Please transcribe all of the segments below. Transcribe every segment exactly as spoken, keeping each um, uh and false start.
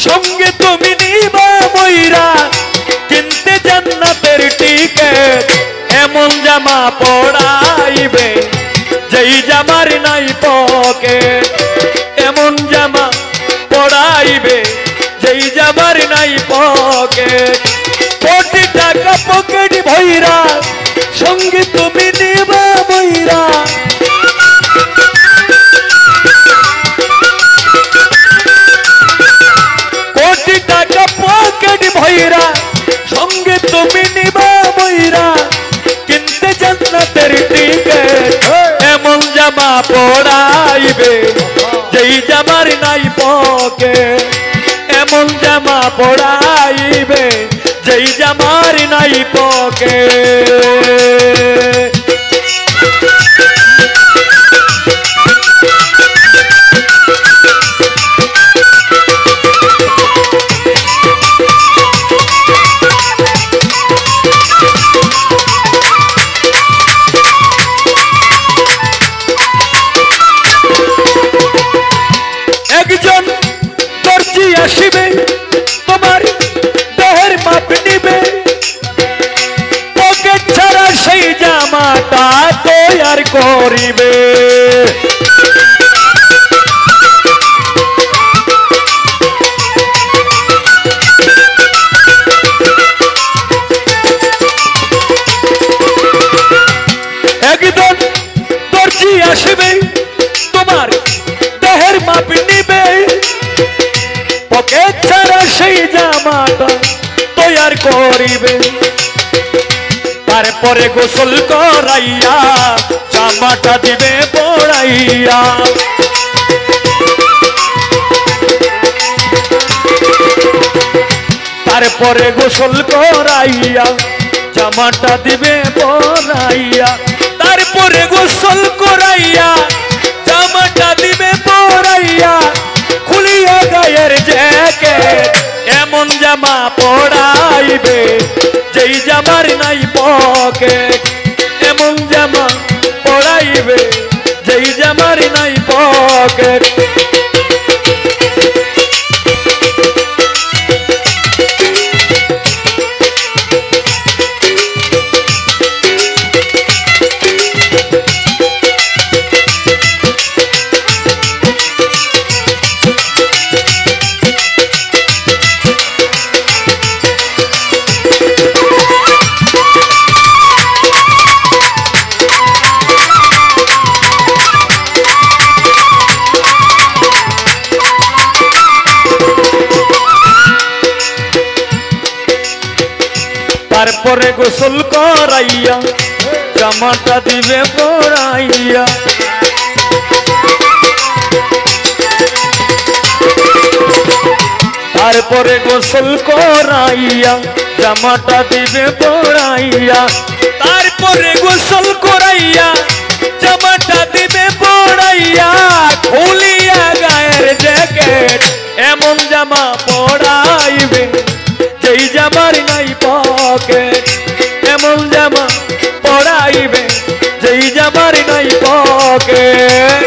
সঙ্গে তুমি নিবা ময়রা কিনতে জান্নাতের টিকেট এমন জামা পড়াইবে যেই জামার নাই পকেট এমন জামা পড়াইবে যেই জামার নাই পকেট কোটি টাকা পকেট ভইরা সঙ্গে তুমি নিবা ময়রা কোটি টাকা পকেট ভইরা সঙ্গে তুমি নিবা ময়রা কিনতে জান্নাতের টিকেট এমন জামা পড়াইবে যেই জামার নাই পকেট এমন জামা পড়াইবে যেই জামার নাই পকেট একজন দর্জি আসিবে তোমার দেহের মাপ নিবে পকেট ছাড়া সেই জামাটা তৈয়ার করিবে একজন দর্জি আসিবে তোমার দেহের মাপ নিবে পকেট ছাড়া সেই জামাটা তৈয়ার করিবে তারপরে গোসল করাইয়া জামাটা দিবে পড়াইয়া তারপরে গোসল করাইয়া জামাটা দিবে পড়াইয়া তারপরে গোসল করাইয়া জামাটা দিবে পড়াইয়া খুলিয়া গায়ের জ্যাকেট এমন জামা পড়াইবে যেই জামার নাই পকেট এমন জামা পড়াইবে যেই জামার নাই পকেট তারপরে গোসল করাইয়া জামাটা দিবে পড়াইয়া তারপরে গোসল করাইয়া জামাটা দিবে পড়াইয়া তারপরে গোসল করাইয়া জামাটা দিবে পড়াইয়া খুলিয়া গায়ের জ্যাকেট এমন জামা পড়াইবে যেই জামার নাই পকেট এমন জামা পড়াইবে যেই জামার নাই পকেট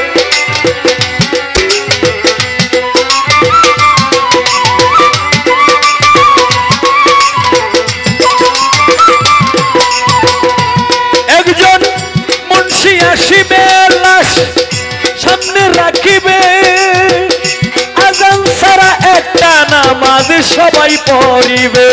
একজন মুন্সি আসিবে লাশ সামনে রাখিবে আজান ছাড়া একটা নামাজ সবাই পড়িবে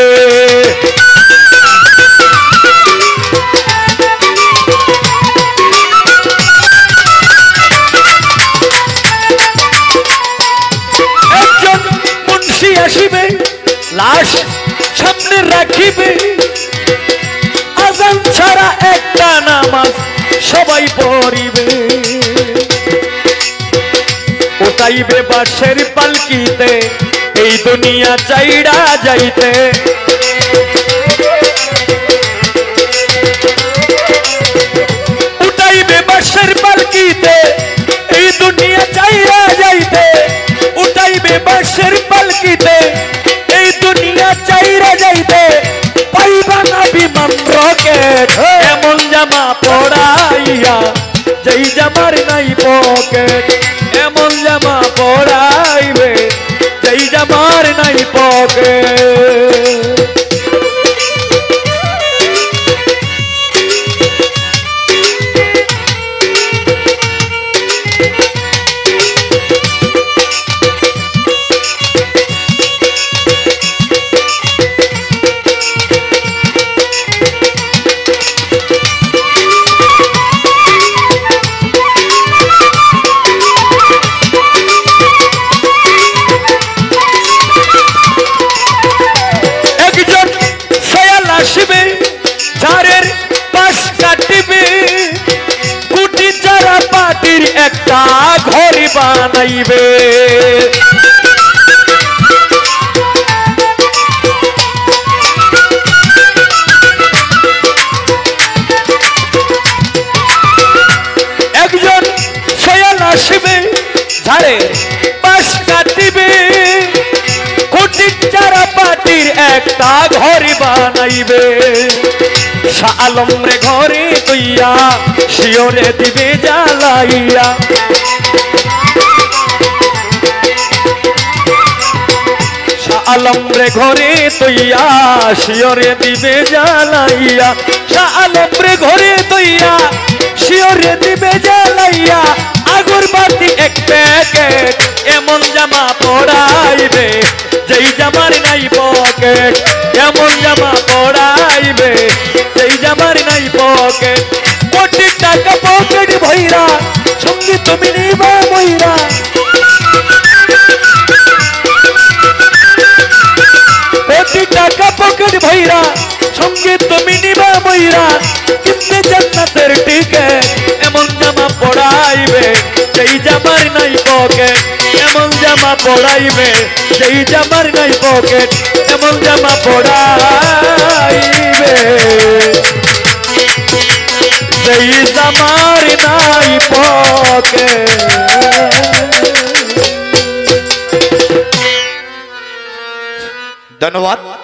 একজন মুন্সি আসিবে লাশ সামনে রাখিবে আজান ছাড়া একটা নামাজ সবাই পড়িবে উঠাইবে বাঁশের পালকিতে এই দুনিয়া চাইড়া যাইতে উঠাইবে বাঁশের পালকিতে এই দুনিয়া চাইড়া যাইতে উঠাইবে বাঁশের পালকিতে এই দুনিয়া চাইড়া যাইতে পাইবা না বিমান রকেট এমন জামা পড়াইয়া যেই জামার নাই পকেট এমন জামা পড়াইবে যেই জামার নাই পকেট। একটা ঘর বানাইবে একজন সয়াল আসবে ঝাড়ে পাশ কাটিবে কোটি চারা পাটির একটা ঘর বানাইবে শাহ আলম রে ঘরে তৈয়া শিওরে দিবে জ্বালাইয়া শাহ আলম রে ঘরে তৈয়া শিওরে দিবে জ্বালাইয়া শাহ আলম রে ঘরে তৈয়া শিওরে দিবে জ্বালাইয়া আগরবাতি এক প্যাকেট এমন জামা পরাইবে যেই জামার নাই পকেট এমন জামা পরাইবে যেই জামার নাই পকেট কোটি টাকা পকেট ভইরা সঙ্গে তুমি নিবা মইরা কোটি টাকা পকেট ভইরা সঙ্গে তুমি নিবা মইরা কিনতে জান্নাতের টিকেট এমন জামা পরাইবে যেই জামার নাই পকেট এমন জামা পরাইবে যেই জামার নাই পকেট এমন জামা পরাইবে যেই জামার নাই পকেট। ধন্যবাদ।